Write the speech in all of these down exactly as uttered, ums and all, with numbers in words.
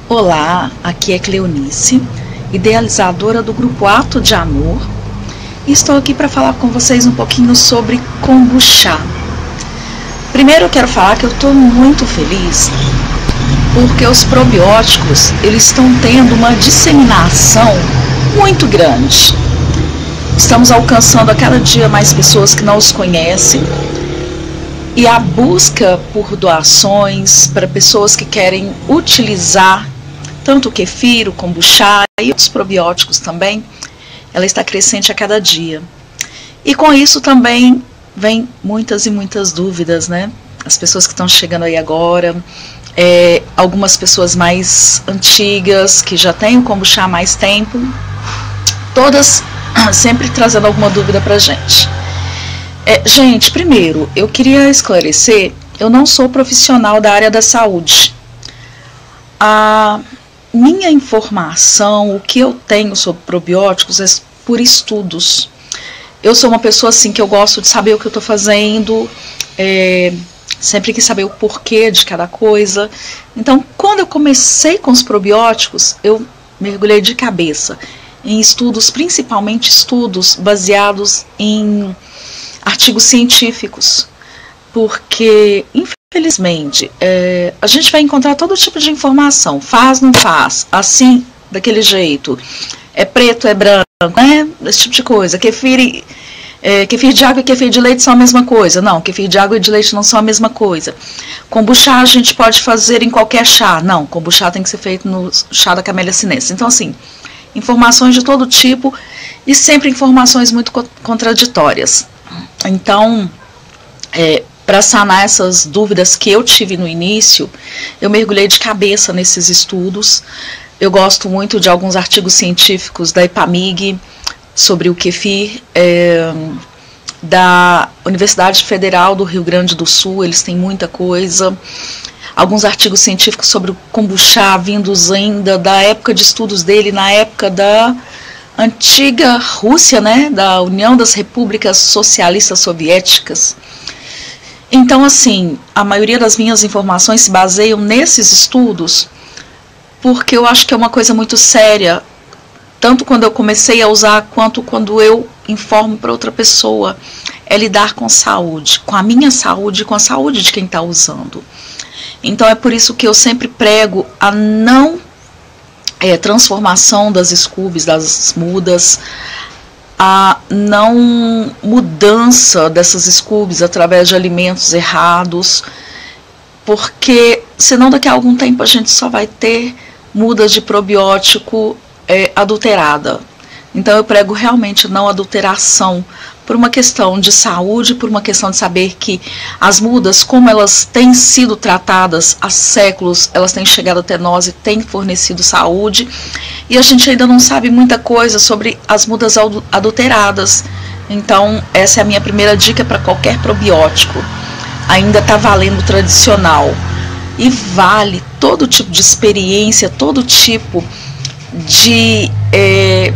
Olá, aqui é Cleonice, idealizadora do Grupo Ato de Amor, e estou aqui para falar com vocês um pouquinho sobre kombucha. Primeiro eu quero falar que eu estou muito feliz porque os probióticos eles estão tendo uma disseminação muito grande. Estamos alcançando a cada dia mais pessoas que não os conhecem, e a busca por doações para pessoas que querem utilizar tanto o kefir, o kombucha e outros probióticos também, ela está crescente a cada dia. E com isso também vem muitas e muitas dúvidas, né? As pessoas que estão chegando aí agora, é, algumas pessoas mais antigas, que já têm o kombucha há mais tempo, todas sempre trazendo alguma dúvida pra gente. É, gente, primeiro, eu queria esclarecer, eu não sou profissional da área da saúde. A minha informação, o que eu tenho sobre probióticos é por estudos. Eu sou uma pessoa assim que eu gosto de saber o que eu estou fazendo, é, sempre quis saber o porquê de cada coisa. Então, quando eu comecei com os probióticos, eu mergulhei de cabeça em estudos, principalmente estudos baseados em artigos científicos, porque infelizmente é, a gente vai encontrar todo tipo de informação, faz, não faz, assim, daquele jeito, é preto, é branco, né? Esse tipo de coisa. Kefir, é, kefir de água e kefir de leite são a mesma coisa. Não, kefir de água e de leite não são a mesma coisa. Kombucha a gente pode fazer em qualquer chá. Não, kombucha tem que ser feito no chá da Camellia sinensis. Então, assim, informações de todo tipo e sempre informações muito contraditórias. Então, é, para sanar essas dúvidas que eu tive no início, eu mergulhei de cabeça nesses estudos. Eu gosto muito de alguns artigos científicos da IPAMIG sobre o kefir, é, da Universidade Federal do Rio Grande do Sul, eles têm muita coisa. Alguns artigos científicos sobre o kombucha, vindos ainda da época de estudos dele, na época da antiga Rússia, né, da União das Repúblicas Socialistas Soviéticas. Então, assim, a maioria das minhas informações se baseiam nesses estudos, porque eu acho que é uma coisa muito séria, tanto quando eu comecei a usar, quanto quando eu informo para outra pessoa, é lidar com saúde, com a minha saúde e com a saúde de quem está usando. Então, é por isso que eu sempre prego a não é, transformação das scoobies, das mudas, a não mudança dessas scoobies através de alimentos errados, porque senão daqui a algum tempo a gente só vai ter mudas de probiótico é, adulterada. Então eu prego realmente não adulteração, por uma questão de saúde, por uma questão de saber que as mudas, como elas têm sido tratadas há séculos, elas têm chegado até nós e têm fornecido saúde, e a gente ainda não sabe muita coisa sobre as mudas adulteradas. Então essa é a minha primeira dica para qualquer probiótico. Ainda está valendo o tradicional, e vale todo tipo de experiência, todo tipo de... É,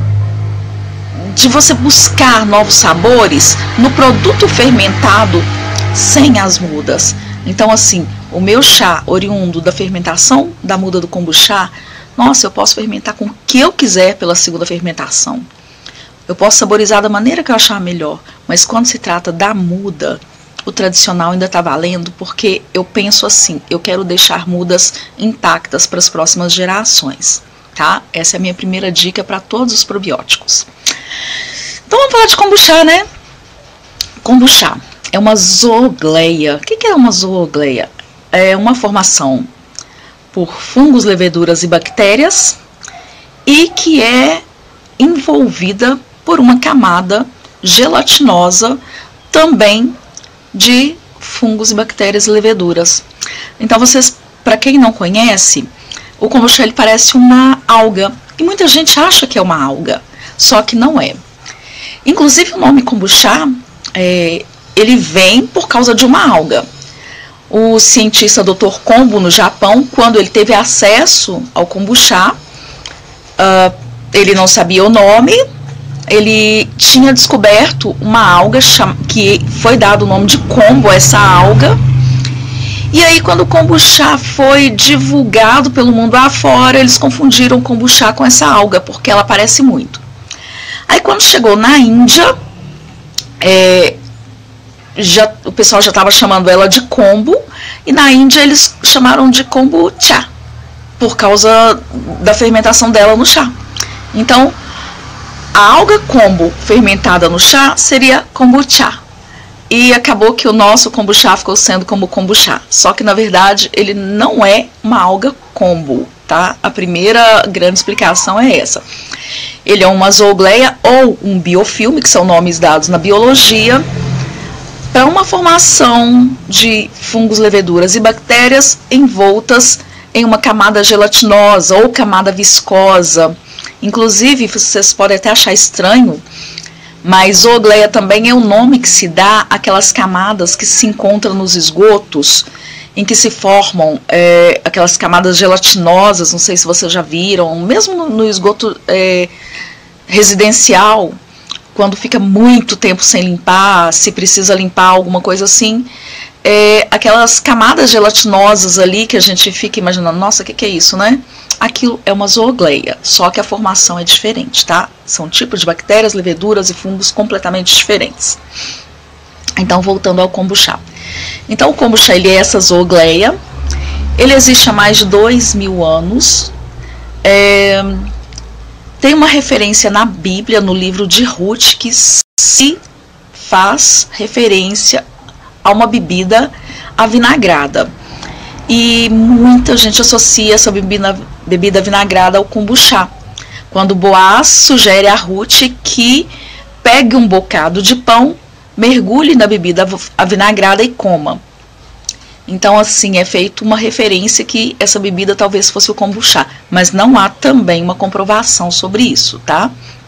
de você buscar novos sabores no produto fermentado sem as mudas. Então, assim, o meu chá oriundo da fermentação da muda do kombucha, nossa, eu posso fermentar com o que eu quiser pela segunda fermentação. Eu posso saborizar da maneira que eu achar melhor, mas quando se trata da muda, o tradicional ainda está valendo, porque eu penso assim, eu quero deixar mudas intactas para as próximas gerações, tá? Essa é a minha primeira dica para todos os probióticos. Então vamos falar de kombucha, né? Kombucha é uma zoogleia. O que é uma zoogleia? É uma formação por fungos, leveduras e bactérias, e que é envolvida por uma camada gelatinosa também de fungos, bactérias e leveduras. Então vocês, para quem não conhece, o kombucha ele parece uma alga, e muita gente acha que é uma alga, só que não é. Inclusive o nome kombucha, é, ele vem por causa de uma alga. O cientista doutor Kombu, no Japão, quando ele teve acesso ao kombucha, uh, ele não sabia o nome, ele tinha descoberto uma alga que foi dado o nome de kombu a essa alga, E aí, quando o kombucha foi divulgado pelo mundo afora, eles confundiram o kombucha com essa alga, porque ela parece muito. Aí, quando chegou na Índia, é, já, o pessoal já estava chamando ela de kombu, e na Índia eles chamaram de kombucha, por causa da fermentação dela no chá. Então, a alga kombu fermentada no chá seria kombucha. E acabou que o nosso kombucha ficou sendo como kombucha. Só que, na verdade, ele não é uma alga kombu, tá? A primeira grande explicação é essa. Ele é uma zoogleia ou um biofilme, que são nomes dados na biologia, para uma formação de fungos, leveduras e bactérias envoltas em uma camada gelatinosa ou camada viscosa. Inclusive, vocês podem até achar estranho, mas zoogleia também é o nome que se dá àquelas camadas que se encontram nos esgotos, em que se formam é, aquelas camadas gelatinosas, não sei se vocês já viram, mesmo no, no esgoto é, residencial, quando fica muito tempo sem limpar, se precisa limpar alguma coisa assim, é, aquelas camadas gelatinosas ali que a gente fica imaginando, nossa, o que, que é isso, né? Aquilo é uma zoogleia, só que a formação é diferente, tá? São tipos de bactérias, leveduras e fungos completamente diferentes. Então, voltando ao kombucha. Então, o kombucha, ele é essa zoogleia. Ele existe há mais de dois mil anos. É, tem uma referência na Bíblia, no livro de Ruth, que se faz referência a uma bebida avinagrada. E muita gente associa essa bebida, bebida vinagrada ao kombucha. Quando Boaz sugere a Ruth que pegue um bocado de pão, mergulhe na bebida avinagrada e coma. Então, assim, é feita uma referência que essa bebida talvez fosse o kombucha, mas não há também uma comprovação sobre isso, tá?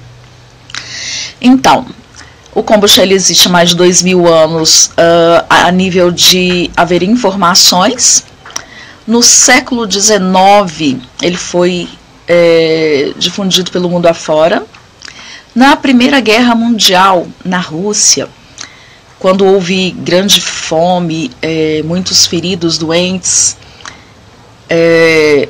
Então, o kombucha ele existe há mais de dois mil anos uh, a nível de haver informações. No século dezenove, ele foi é, difundido pelo mundo afora. Na Primeira Guerra Mundial, na Rússia, quando houve grande fome, é, muitos feridos, doentes, é,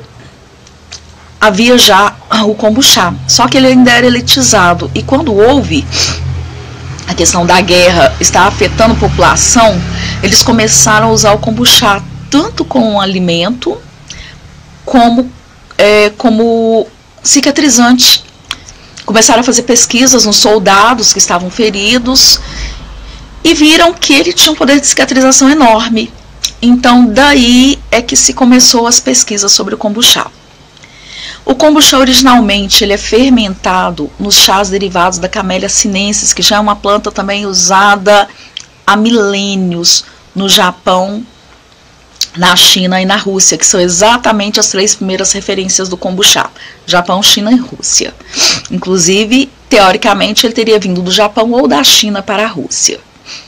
havia já o kombucha, só que ele ainda era elitizado. E quando houve a questão da guerra está afetando a população, eles começaram a usar o kombucha tanto como alimento, como, é, como cicatrizante. Começaram a fazer pesquisas nos soldados que estavam feridos e viram que ele tinha um poder de cicatrização enorme. Então, daí é que se começou as pesquisas sobre o kombucha. O kombucha, originalmente, ele é fermentado nos chás derivados da Camellia sinensis, que já é uma planta também usada há milênios no Japão, na China e na Rússia, que são exatamente as três primeiras referências do kombucha: Japão, China e Rússia. Inclusive, teoricamente, ele teria vindo do Japão ou da China para a Rússia.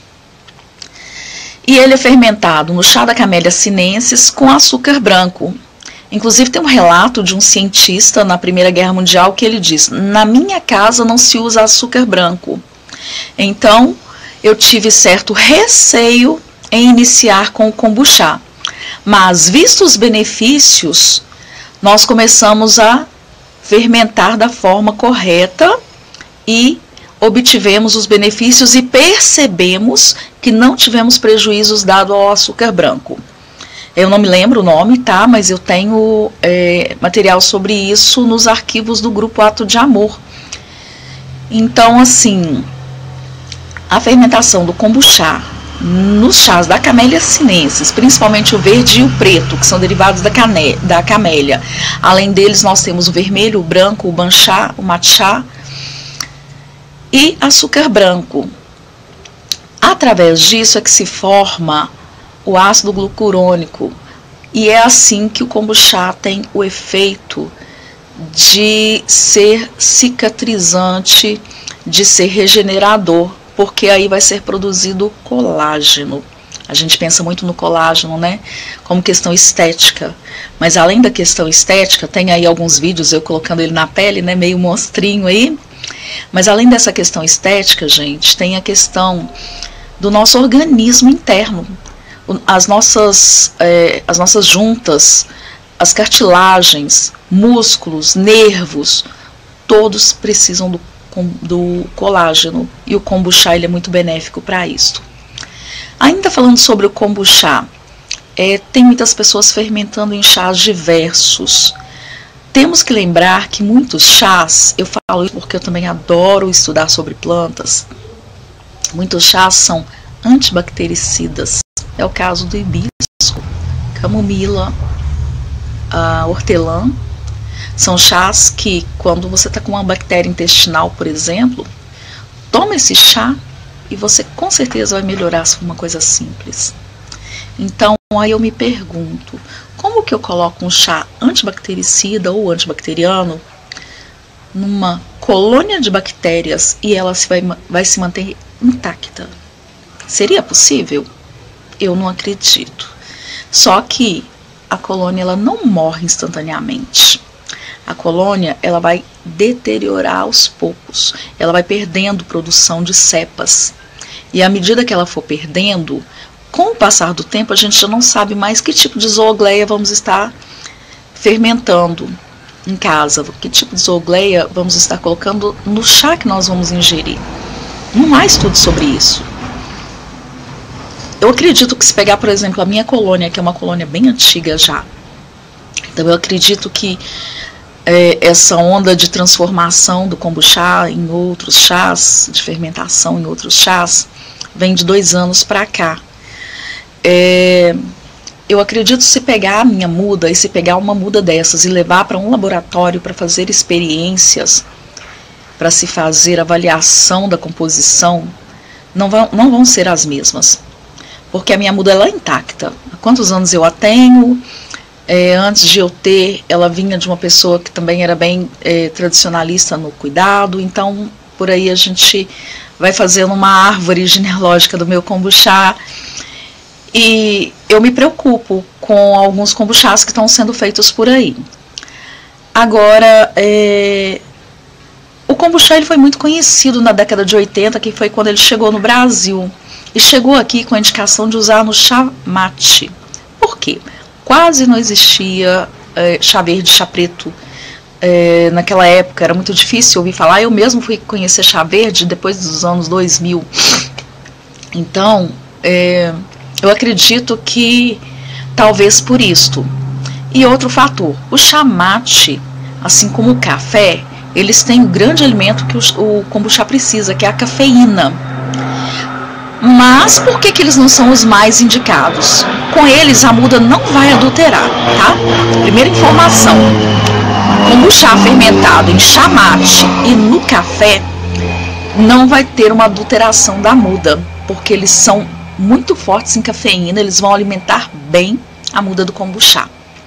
E ele é fermentado no chá da Camellia sinensis com açúcar branco. Inclusive, tem um relato de um cientista na Primeira Guerra Mundial que ele diz: na minha casa não se usa açúcar branco. Então, eu tive certo receio em iniciar com o kombucha. Mas, vistos os benefícios, nós começamos a fermentar da forma correta e obtivemos os benefícios e percebemos que não tivemos prejuízos dado ao açúcar branco. Eu não me lembro o nome, tá? Mas eu tenho é, material sobre isso nos arquivos do Grupo Ato de Amor. Então, assim, a fermentação do kombucha nos chás da Camellia sinensis, principalmente o verde e o preto, que são derivados da, cane, da camélia. Além deles, nós temos o vermelho, o branco, o banchá, o matcha e açúcar branco. Através disso é que se forma o ácido glucurônico, e é assim que o kombucha tem o efeito de ser cicatrizante, de ser regenerador, porque aí vai ser produzido colágeno. A gente pensa muito no colágeno, né, como questão estética, mas além da questão estética, tem aí alguns vídeos eu colocando ele na pele, né, meio monstrinho aí, mas além dessa questão estética, gente, tem a questão do nosso organismo interno. as nossas, é, as nossas juntas, as cartilagens, músculos, nervos, todos precisam do, do colágeno, e o kombucha ele é muito benéfico para isso. Ainda falando sobre o kombucha, é, tem muitas pessoas fermentando em chás diversos. Temos que lembrar que muitos chás, eu falo isso porque eu também adoro estudar sobre plantas, muitos chás são antibactericidas. É o caso do hibisco, camomila, a hortelã. São chás que, quando você está com uma bactéria intestinal, por exemplo, toma esse chá e você com certeza vai melhorar se for uma coisa simples. Então, aí eu me pergunto, como que eu coloco um chá antibactericida ou antibacteriano numa colônia de bactérias e ela se vai, vai se manter intacta? Seria possível? Eu não acredito. Só que a colônia ela não morre instantaneamente. A colônia ela vai deteriorar aos poucos. Ela vai perdendo produção de cepas. E à medida que ela for perdendo, com o passar do tempo, a gente já não sabe mais que tipo de zoogleia vamos estar fermentando em casa, que tipo de zoogleia vamos estar colocando no chá que nós vamos ingerir. Não há estudo sobre isso. Eu acredito que se pegar, por exemplo, a minha colônia, que é uma colônia bem antiga já, então eu acredito que é, essa onda de transformação do kombucha em outros chás, de fermentação em outros chás, vem de dois anos para cá. É, eu acredito que se pegar a minha muda e se pegar uma muda dessas e levar para um laboratório para fazer experiências, para se fazer avaliação da composição, não vão, não vão ser as mesmas. Porque a minha muda ela é intacta. Há quantos anos eu a tenho? É, antes de eu ter, ela vinha de uma pessoa que também era bem é, tradicionalista no cuidado. Então, por aí a gente vai fazendo uma árvore genealógica do meu kombucha. E eu me preocupo com alguns kombuchas que estão sendo feitos por aí. Agora, é, o kombucha ele foi muito conhecido na década de oitenta, que foi quando ele chegou no Brasil. E chegou aqui com a indicação de usar no chá mate. Por quê? Quase não existia é, chá verde, chá preto. É, naquela época era muito difícil ouvir falar. Eu mesmo fui conhecer chá verde depois dos anos dois mil. Então, é, eu acredito que talvez por isto. E outro fator, o chá mate, assim como o café, eles têm o grande alimento que o, o kombucha precisa, que é a cafeína. Mas por que que eles não são os mais indicados? Com eles a muda não vai adulterar, tá? Primeira informação, kombucha fermentado em chá mate e no café não vai ter uma adulteração da muda, porque eles são muito fortes em cafeína, eles vão alimentar bem a muda do kombucha.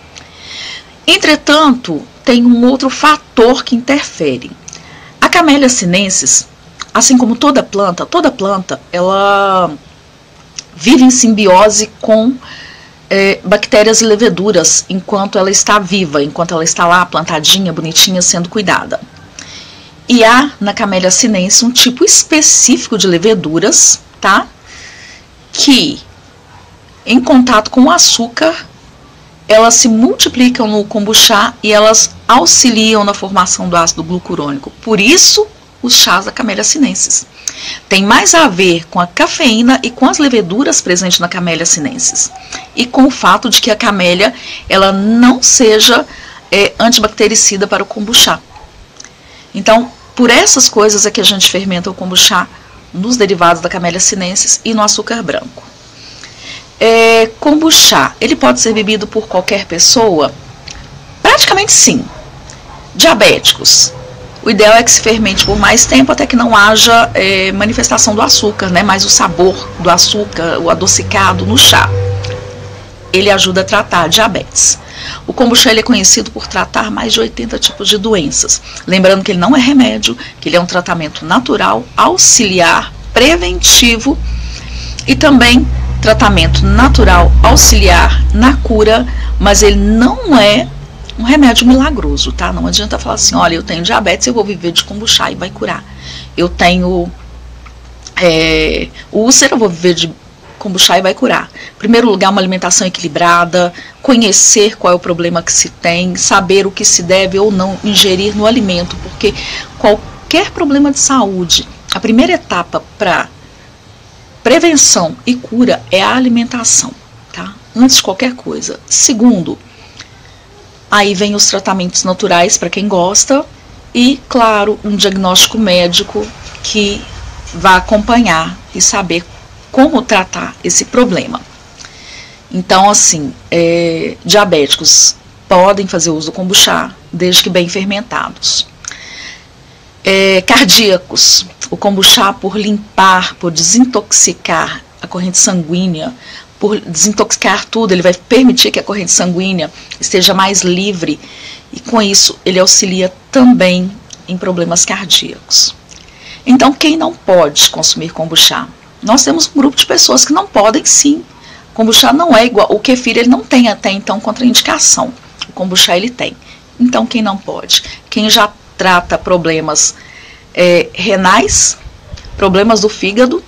Entretanto, tem um outro fator que interfere. A Camellia sinensis, assim como toda planta, toda planta, ela vive em simbiose com é, bactérias e leveduras enquanto ela está viva, enquanto ela está lá plantadinha, bonitinha, sendo cuidada. E há na Camellia sinensis um tipo específico de leveduras, tá? Que em contato com o açúcar, elas se multiplicam no kombucha e elas auxiliam na formação do ácido glucurônico. Por isso, os chás da Camellia sinensis tem mais a ver com a cafeína e com as leveduras presentes na Camellia sinensis e com o fato de que a camélia ela não seja é, antibactericida para o kombucha. Então, por essas coisas é que a gente fermenta o kombucha nos derivados da Camellia sinensis e no açúcar branco. É, kombucha, ele pode ser bebido por qualquer pessoa? Praticamente sim. Diabéticos. O ideal é que se fermente por mais tempo até que não haja é, manifestação do açúcar, né? Mas o sabor do açúcar, o adocicado no chá, ele ajuda a tratar a diabetes. O kombucha ele é conhecido por tratar mais de oitenta tipos de doenças. Lembrando que ele não é remédio, que ele é um tratamento natural, auxiliar, preventivo e também tratamento natural, auxiliar na cura, mas ele não é um remédio milagroso, tá? Não adianta falar assim, olha, eu tenho diabetes, eu vou viver de kombucha e vai curar. Eu tenho é, úlcera, eu vou viver de kombucha e vai curar. Em primeiro lugar, uma alimentação equilibrada, conhecer qual é o problema que se tem, saber o que se deve ou não ingerir no alimento, porque qualquer problema de saúde, a primeira etapa para prevenção e cura é a alimentação, tá? Antes de qualquer coisa. Segundo, aí vem os tratamentos naturais para quem gosta e, claro, um diagnóstico médico que vai acompanhar e saber como tratar esse problema. Então, assim, é, diabéticos podem fazer uso do kombucha, desde que bem fermentados. É, cardíacos, o kombucha, por limpar, por desintoxicar a corrente sanguínea, por desintoxicar tudo, ele vai permitir que a corrente sanguínea esteja mais livre e com isso ele auxilia também em problemas cardíacos. Então, quem não pode consumir kombucha? Nós temos um grupo de pessoas que não podem, sim. O kombucha não é igual, o kefir ele não tem até então contraindicação, o kombucha ele tem. Então, quem não pode? Quem já trata problemas é, renais, problemas do fígado,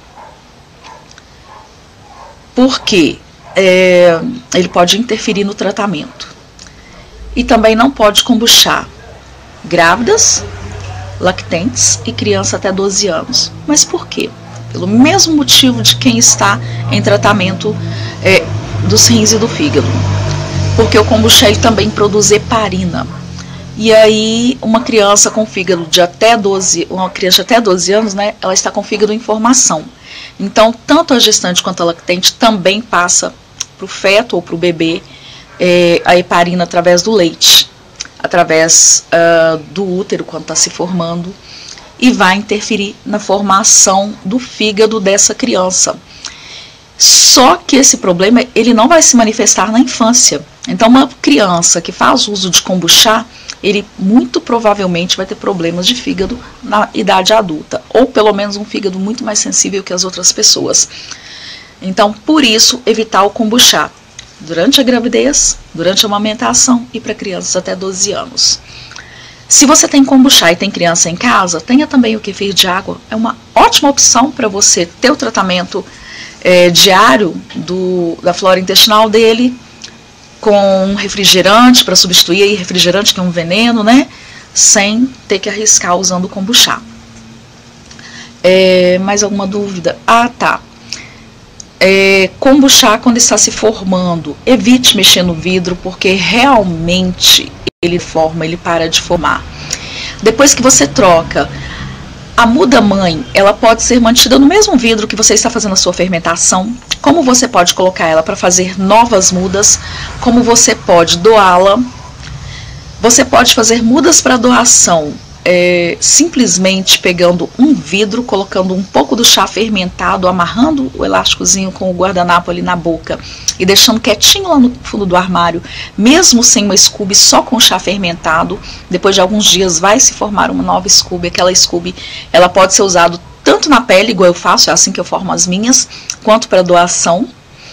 porque é, ele pode interferir no tratamento. E também não pode kombucha grávidas, lactentes e criança até doze anos. Mas por quê? Pelo mesmo motivo de quem está em tratamento é, dos rins e do fígado. Porque o kombucha ele também produz heparina. E aí, uma criança com fígado de até doze, uma criança de até doze anos, né, ela está com fígado em formação. Então, tanto a gestante quanto a lactente também passa para o feto ou para o bebê é, a heparina através do leite, através uh, do útero quando está se formando, e vai interferir na formação do fígado dessa criança. Só que esse problema ele não vai se manifestar na infância. Então, uma criança que faz uso de kombucha, ele muito provavelmente vai ter problemas de fígado na idade adulta, ou pelo menos um fígado muito mais sensível que as outras pessoas. Então, por isso, evitar o kombucha durante a gravidez, durante a amamentação e para crianças até doze anos. Se você tem kombucha e tem criança em casa, tenha também o kefir de água. É uma ótima opção para você ter o tratamento é, diário do, da flora intestinal dele, com um refrigerante para substituir refrigerante que é um veneno, né? Sem ter que arriscar usando kombucha. É, mais alguma dúvida? Ah, tá. É, kombucha quando está se formando, evite mexer no vidro, porque realmente ele forma, ele para de formar. Depois que você troca, a muda-mãe, ela pode ser mantida no mesmo vidro que você está fazendo a sua fermentação. Como você pode colocar ela para fazer novas mudas, como você pode doá-la. Você pode fazer mudas para doação, é, simplesmente pegando um vidro, colocando um pouco do chá fermentado, amarrando o elásticozinho com o guardanapo ali na boca e deixando quietinho lá no fundo do armário, mesmo sem uma scooby, só com chá fermentado. Depois de alguns dias vai se formar uma nova scooby. Aquela scooby, ela pode ser usada tanto na pele, igual eu faço, é assim que eu formo as minhas, quanto para doação.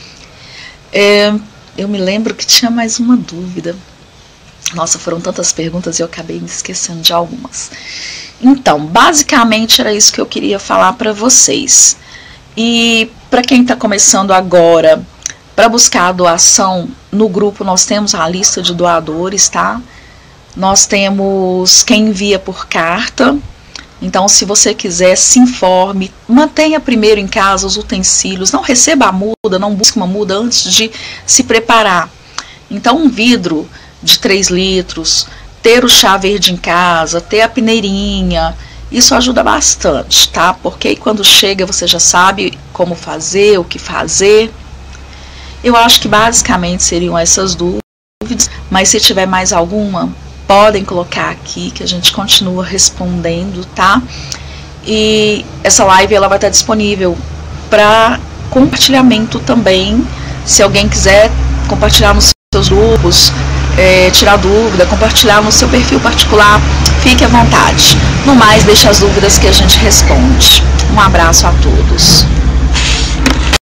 É, eu me lembro que tinha mais uma dúvida. Nossa, foram tantas perguntas e eu acabei me esquecendo de algumas. Então, basicamente era isso que eu queria falar para vocês. E para quem está começando agora, para buscar a doação, no grupo nós temos a lista de doadores, tá? Nós temos quem envia por carta. Então, se você quiser, se informe, mantenha primeiro em casa os utensílios, não receba a muda, não busque uma muda antes de se preparar. Então, um vidro de três litros, ter o chá verde em casa, ter a peneirinha, isso ajuda bastante, tá? Porque aí quando chega você já sabe como fazer, o que fazer. Eu acho que basicamente seriam essas dúvidas, mas se tiver mais alguma, podem colocar aqui que a gente continua respondendo, tá? E essa live ela vai estar disponível para compartilhamento também, se alguém quiser compartilhar nos seus grupos, é, tirar dúvida, compartilhar no seu perfil particular, fique à vontade. No mais, deixe as dúvidas que a gente responde. Um abraço a todos.